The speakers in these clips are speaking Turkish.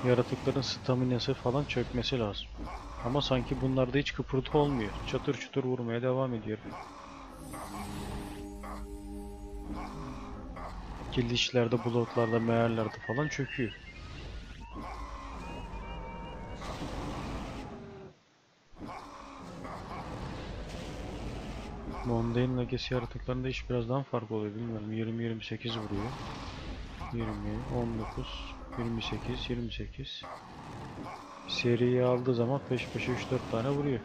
Yaratıkların staminası falan çökmesi lazım. Ama sanki bunlarda hiç kıpırtı olmuyor. Çatır çutur vurmaya devam ediyor. Kilişlerde, bloklarda, meğerlerde falan çöküyor. Mundane Legacy yaratıklarında iş birazdan farklı oluyor, bilmiyorum. 20-28 vuruyor. 20, 19, 28, 28. Seriyi aldığı zaman peş peşe 3-4 tane vuruyor.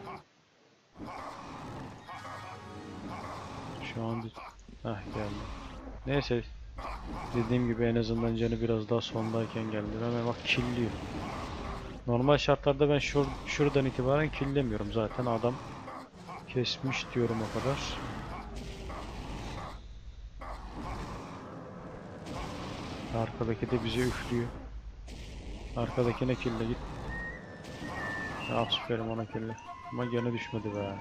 Şu an geldi. Neyse, dediğim gibi en azından canı biraz daha sondayken geldi. Hemen bak killiyor. Normal şartlarda ben şuradan itibaren killemiyorum, zaten adam kesmiş diyorum o kadar. Arkadaki de bize üflüyor. Arkadakine kille git. Aferin ona kille. Ama gene düşmedi be.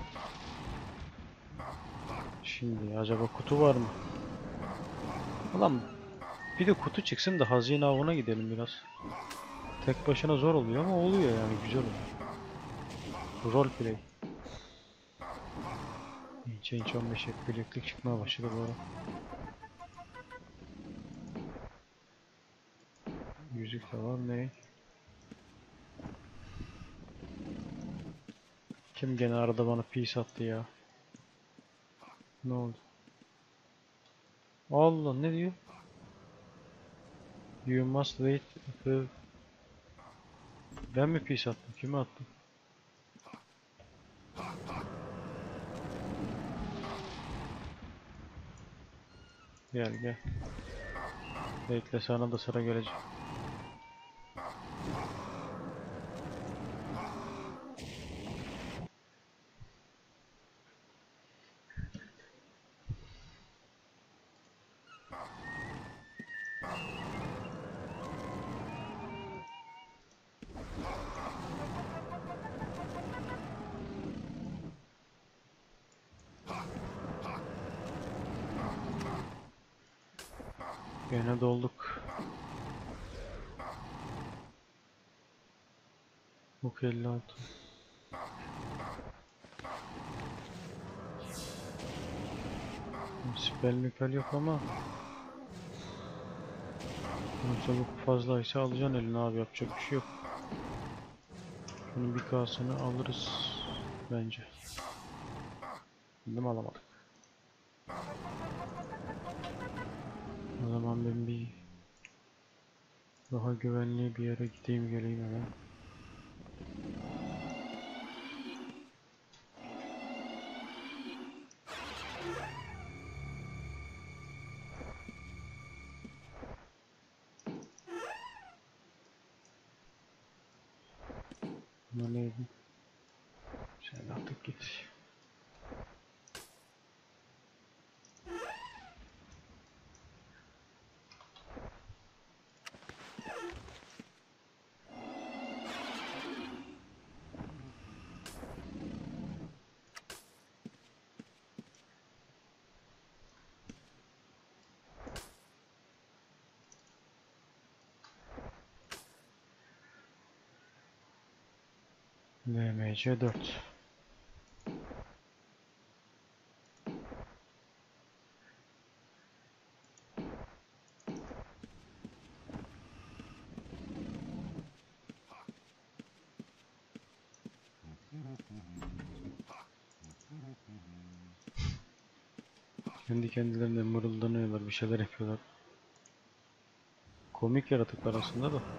Şimdi acaba kutu var mı? Ulan bir de kutu çıksın da hazine avına gidelim biraz. Tek başına zor oluyor ama oluyor yani, güzel oluyor. Roleplay. Change 15 hep birlikte çıkmaya başladı bu ara. Yüzük de var, ne? Kim gene arada bana peace attı ya? Ne oldu? Allah, ne diyor? You must wait. Ben mi peace attım? Kime attım? Gel gel. Bekle, sana da sıra gelecek. Gene dolduk. Bu 56. Spell mipel yok ama çabuk fazlaysa alacaksın eline abi, yapacak bir şey yok. Şunun bir kasını alırız bence. Bildim, alamadık. O zaman ben bir daha güvenli bir yere gideyim geleyim hemen. Ama neydi? Sen artık git. VMC 4. Kendi kendilerine mırıldanıyorlar, bir şeyler yapıyorlar. Komik yaratıklar aslında da.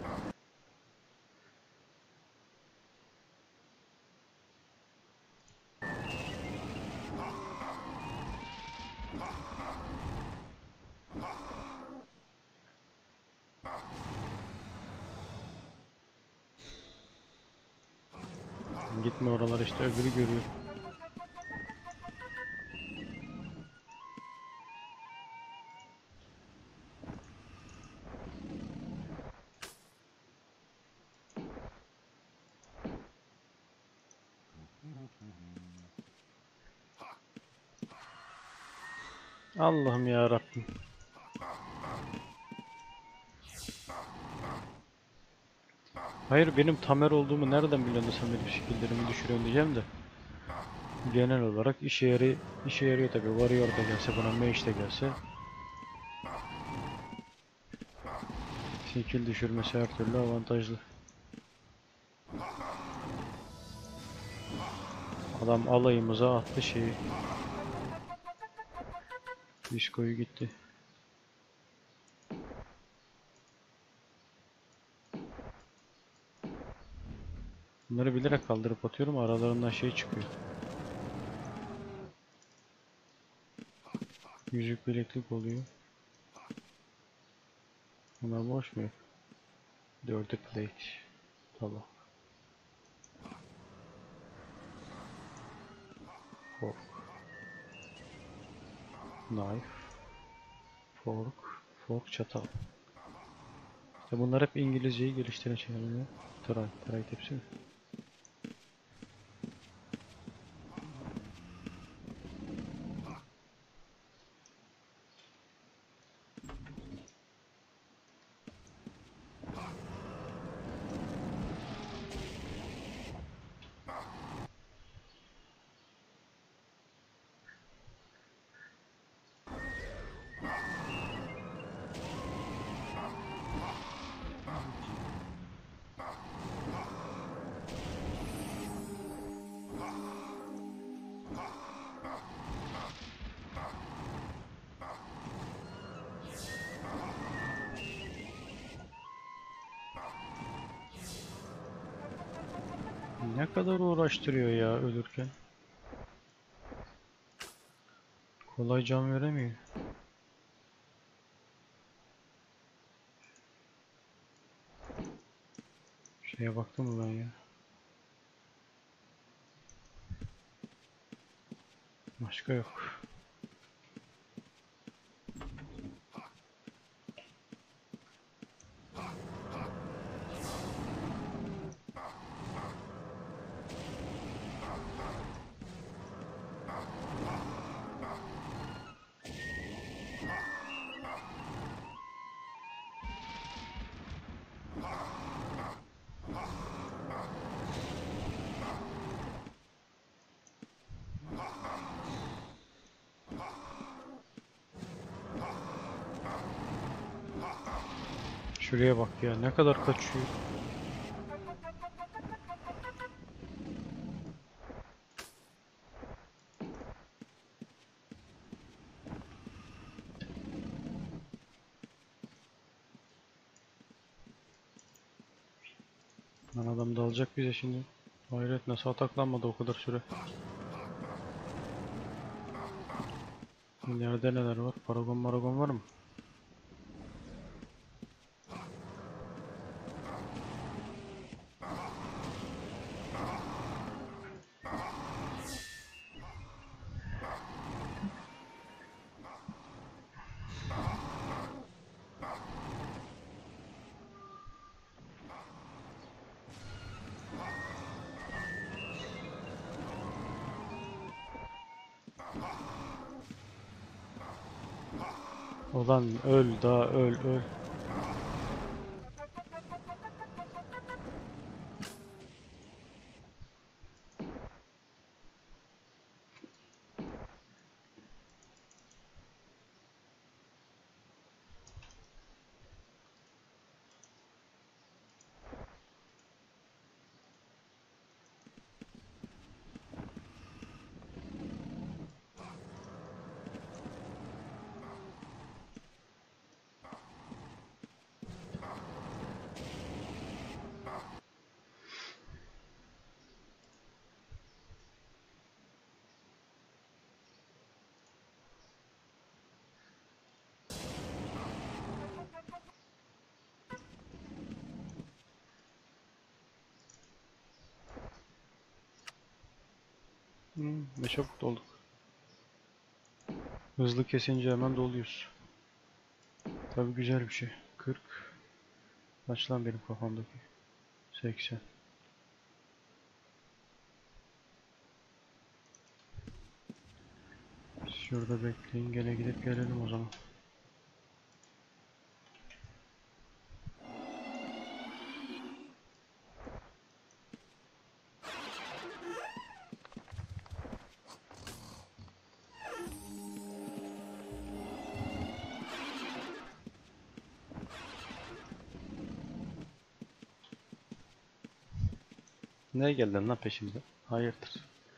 Gitme oralar, işte öbürü görüyor. Allah'ım ya Rabbim. Hayır, benim Tamer olduğumu nereden biliyorsun da sen benim skill'lerimi düşürüyorsun diyeceğim de. Genel olarak işe yarıyor tabi. Warrior da gelse buna, Mage de gelse. Skill düşürmesi her türlü avantajlı. Adam alayımıza attı şeyi. Disco'yu gitti. Bunları bilerek kaldırıp atıyorum, aralarından şey çıkıyor. Yüzük bileklik oluyor. Bunlar boş mu? Dirty plate. Tamam. Fork. Knife. Fork. Fork çatal. İşte bunlar hep İngilizceyi geliştiren şeyler. Try tepsi mi? Ne kadar uğraştırıyor ya ölürken. Kolay can veremiyor. Şeye baktım mı ben ya? Başka yok. Şuraya bak ya, ne kadar kaçıyor. Lan adam dalacak bize şimdi. Hayret, nasıl ataklanmadı o kadar süre. Nerede neler var? Paragon maragon var mı? Ulan öl, daha öl öl. Ne çabuk dolduk. Hızlı kesince hemen doluyoruz. Tabi güzel bir şey. 40. Kaç lan benim kafamdaki? 80. Şurada bekleyin, gene gidip gelelim o zaman. Ne geldin lan peşimde? Hayırdır?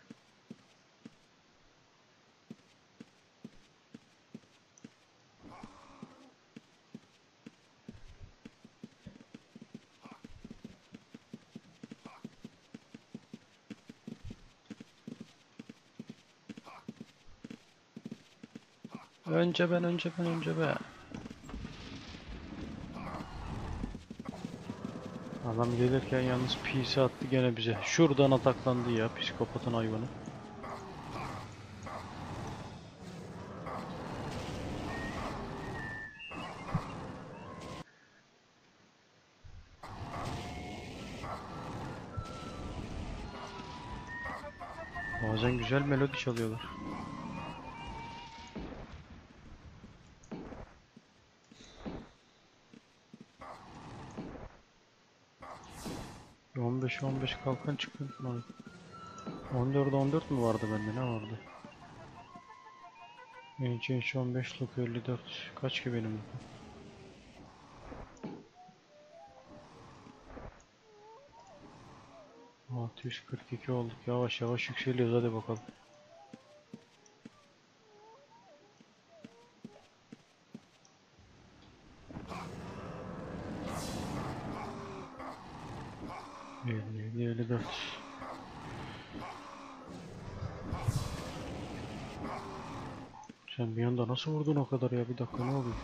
Önce ben, önce ben, önce ben. Adam gelirken yalnız pisi attı gene bize. Şuradan ataklandı ya psikopatın hayvanı. Bazen güzel melodi çalıyorlar. %15 15 kalkan çıkın. 14 14 mu vardı bende, ne vardı? Genç 15 luk 54. Kaç ki benim? 642 olduk. Yavaş yavaş yükseliyoruz, hadi bakalım. %57 %54. Sen bir anda nasıl vurdun o kadar ya? Bir dakika, ne oluyor?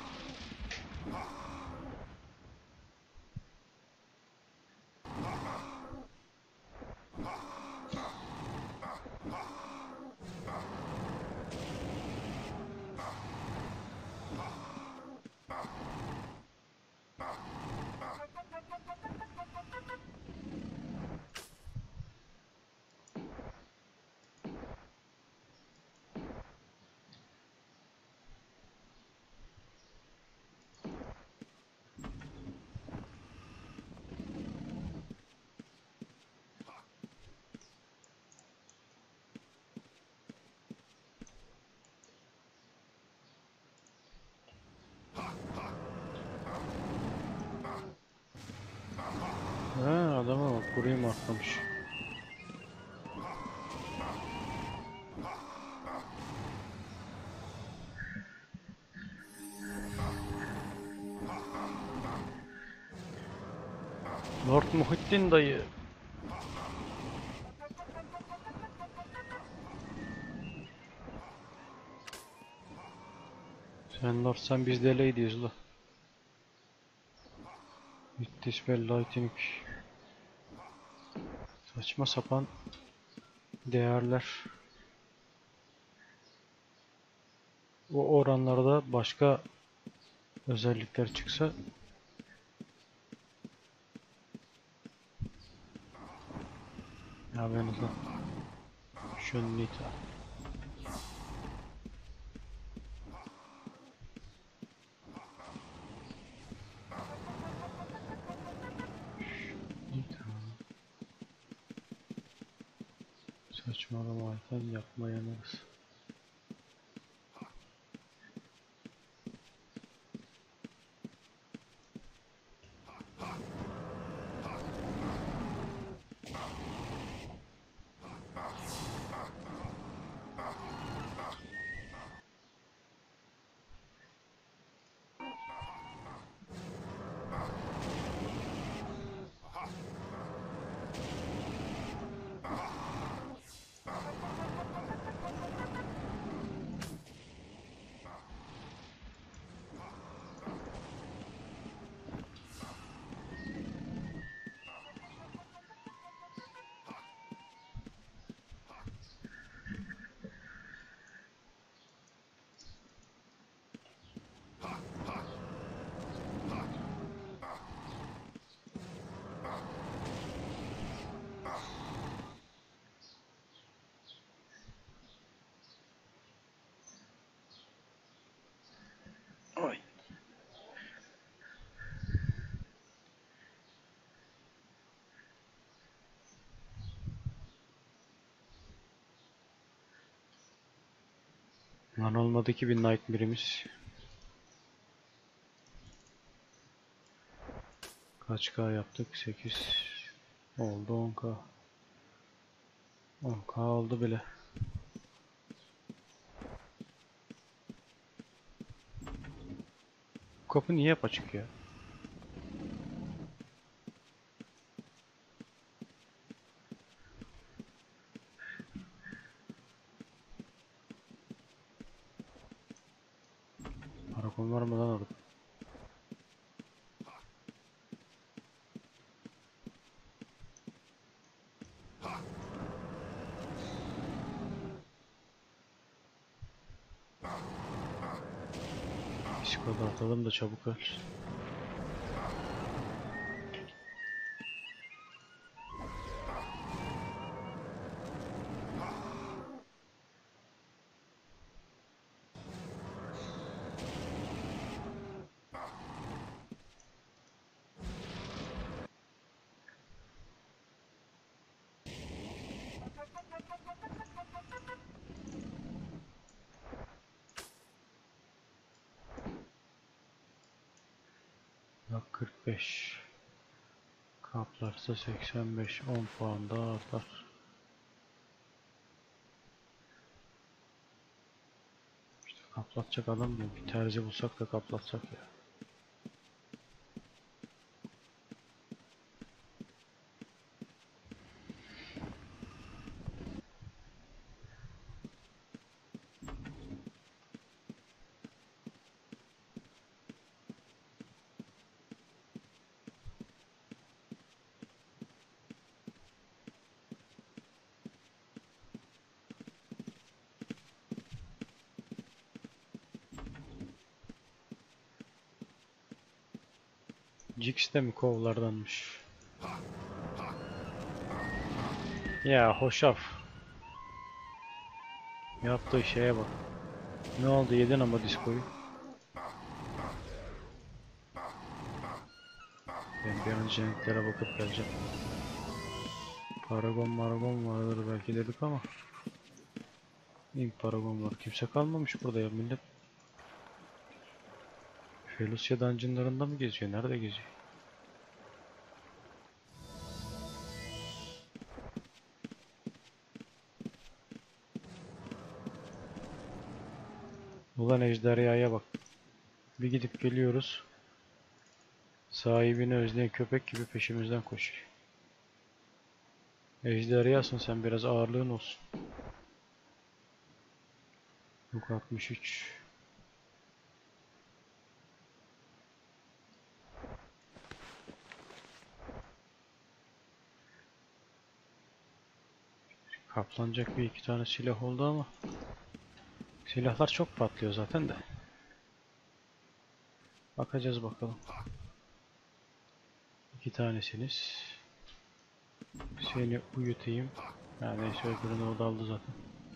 Ha, adama bak, burayı marklamış. Lord Muhittin dayı. Sen Lord, sen biz delay diyoruz la. Dispel lightning. Saçma sapan değerler. O oranlarda başka özellikler çıksa ya, ben de şunu nita. Saçmalama Ayten, yapmayanız. Ay. Lan olmadı ki bir Nightmare'imiz. Kaç K yaptık? 8 oldu, 10K. 10K oldu bile. Kapı niye hep açık ya? Paragon var mı lan orada? Discord'a atalım da çabuk öl. Bak 45. Kaplarsa 85. 10 puan daha artar. İşte kaplatacak adam mı? Bir terzi bulsak da kaplatsak ya. Jix de mi kovlardanmış? Ya hoşaf. Yaptığı şeye bak. Ne oldu, yedin ama diskoyu. Ben bir an jeneriklere bakıp geleceğim. Paragon maragon vardır belki dedik ama. İlk paragon var. Kimse kalmamış burada ya, millet. Felucia dungeonlarında mı geziyor? Nerede geziyor? Ulan ejderhaya bak. Bir gidip geliyoruz. Sahibini özleyen köpek gibi peşimizden koşuyor. Ejderhayasın sen, biraz ağırlığın olsun. Yok 63. Kaplanacak bir iki tane silah oldu ama silahlar çok patlıyor zaten de. Bakacağız bakalım. İki tanesiniz. Seni uyutayım. Ya neyse, öbürünü o da aldı zaten.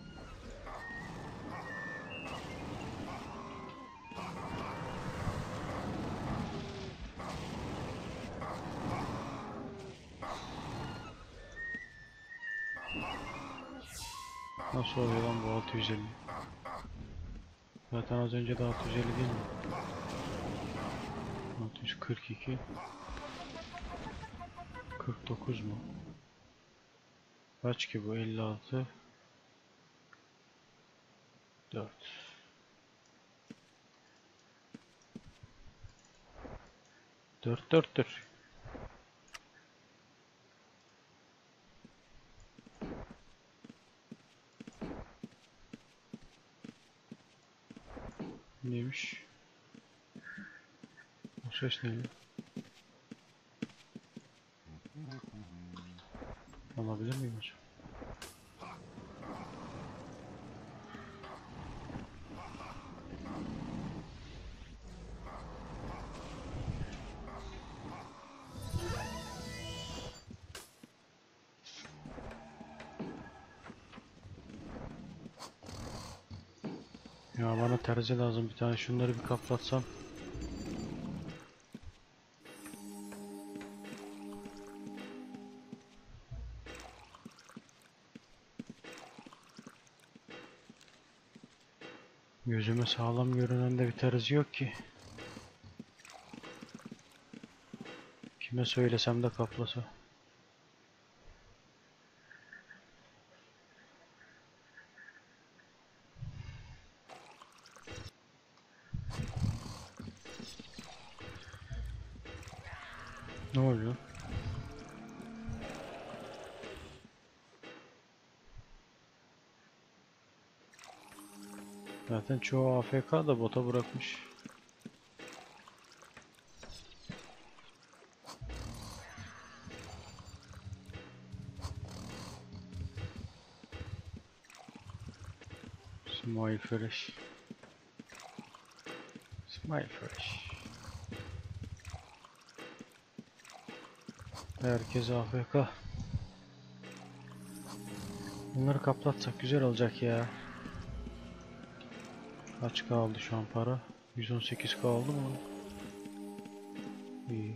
Nasıl oluyor lan bu 650? Zaten az önce de 650 değil mi? 642. 49 mu? Kaç ki bu? 56. 4. 4'tür. Neymiş? Bu ses neydi? Alabilir miyim hocam? Ya bana terzi lazım bir tane. Şunları bir kaplatsam. Gözüme sağlam görünen de bir terzi yok ki. Kime söylesem de kaplasa. Zaten çoğu AFK da bota bırakmış. Smile fresh. Smile fresh. Herkes AFK. Bunları kaplatsak güzel olacak ya. Kaç kaldı şu an para? 118 kaldı mı? İyi.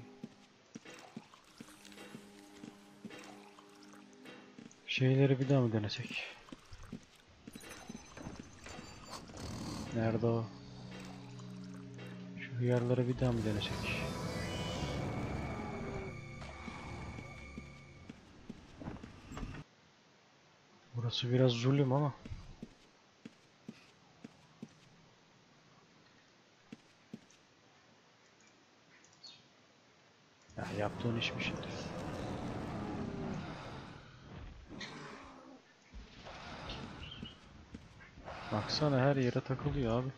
Şeyleri bir daha mı denesek? Nerede o? Şu hıyarları bir daha mı denesek? Burası biraz zulüm ama. Ya yaptığın iş mi şimdi? Baksana her yere takılıyor abi.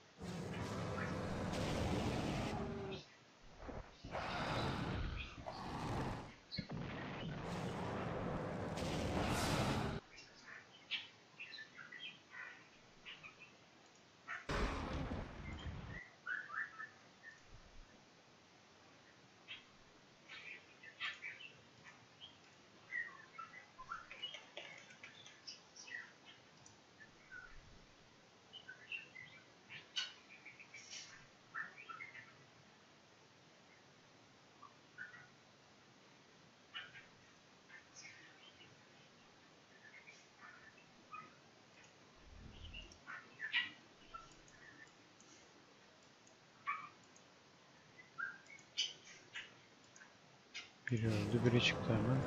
Biri öldü, biri çıktı hemen.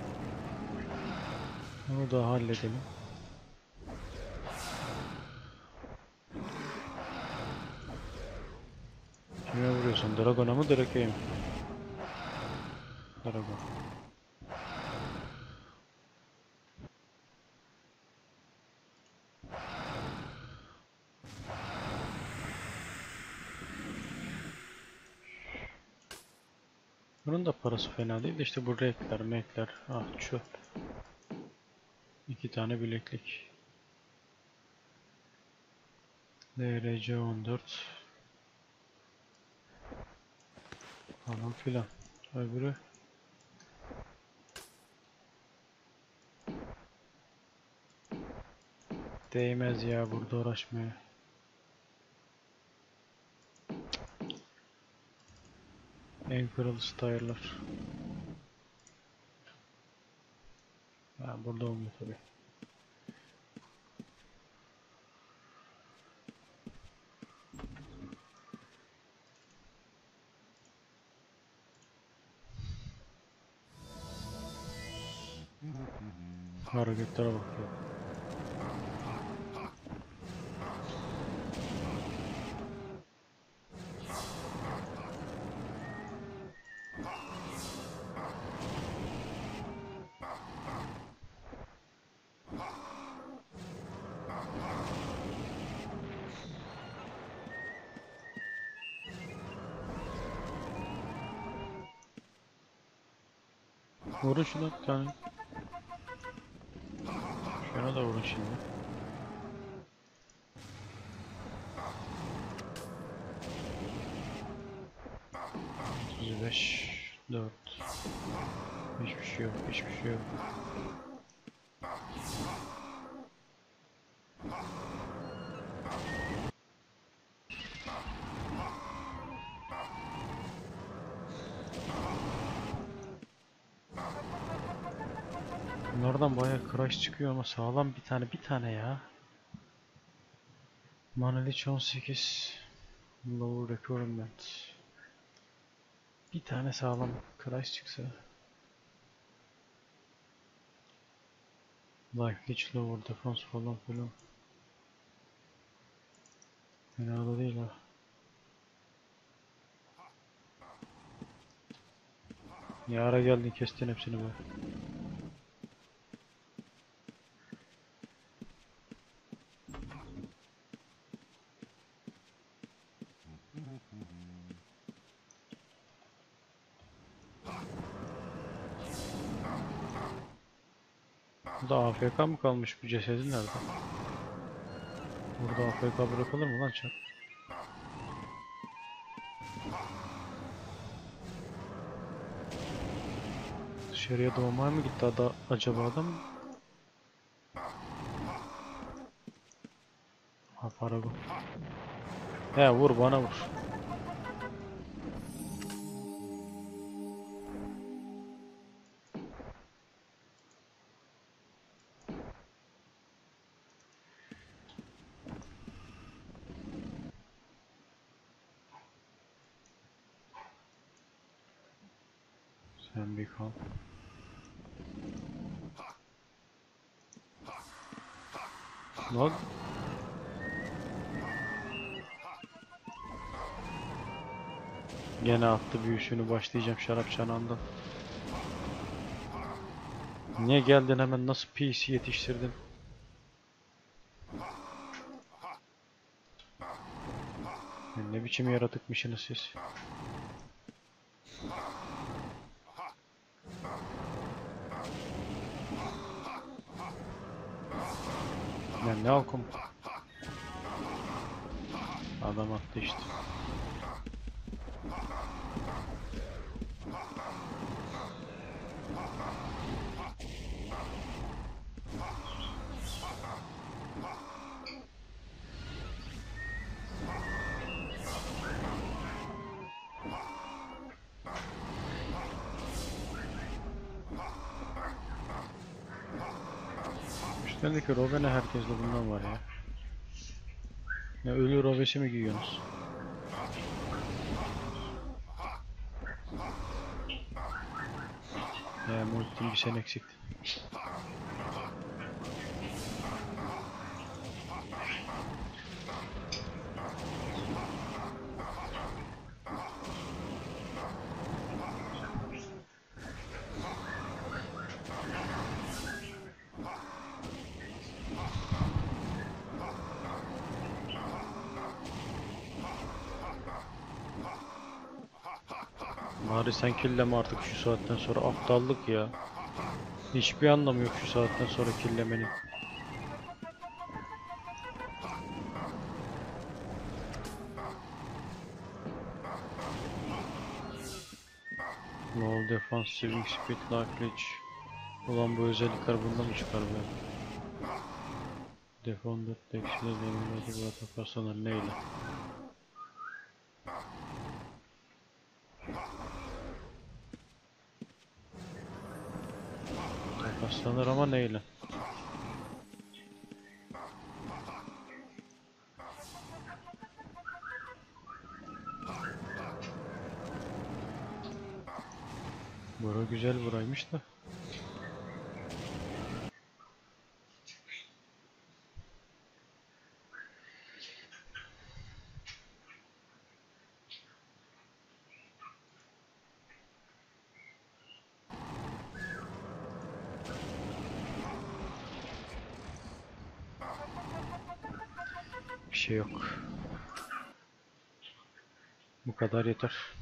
Onu da halledelim. Kime vuruyorsun? Dragon'a mı, Drake'ye mi? Dragon. Bunun da parası fena değil de işte bu renkler, mekler. Ah çöp. 2 tane bileklik. DRC 14 falan filan. Öbürü değmez ya burada uğraşmaya. En kırılış style'lar. Ha, burada olmuyor tabi. Hareketlere bak ya. Vurun şuna bir tane. Şuna da vurun şimdi. 35 4. Hiçbir şey yok, hiçbir şey yok. Bunlardan bayağı crash çıkıyor ama sağlam bir tane ya. Manelich 18. Low requirement. Bir tane sağlam crash çıksa. Life hiç lower defense falan filan. Fena da değil ha. Ne ara geldin kestin hepsini be. Burada AFK mı kalmış, bu cesedi nerede? Burada AFK bırakılır mı lan çar? Dışarıya doğmaya mı gitti acaba adam? Ha, Paragon. He, vur bana vur. Sen bir kal. Lan. Gene attı büyüsünü, başlayacağım şarap çanağından. Niye geldin hemen, nasıl PC yetiştirdin? Ne biçim yaratıkmışsınız siz? Ya ne halkım? Adam attı işte. Üstelik Robene herkeste bundan var ya. Ne ölü robesi mi giyiyorsunuz? Ya multim bir sen eksikti. Bari sen killeme artık şu saatten sonra, aptallık ya. Hiçbir anlamı yok şu saatten sonra killemenin. Low defense, swing speed, life leech. Ulan bu özellikler bundan mı çıkar be? Defender, tekstile, demirleri, bu ataklar sanır neyle? Takaslanır ama neyle? Bura güzel buraymış da. Bir şey yok. Bu kadar yeter.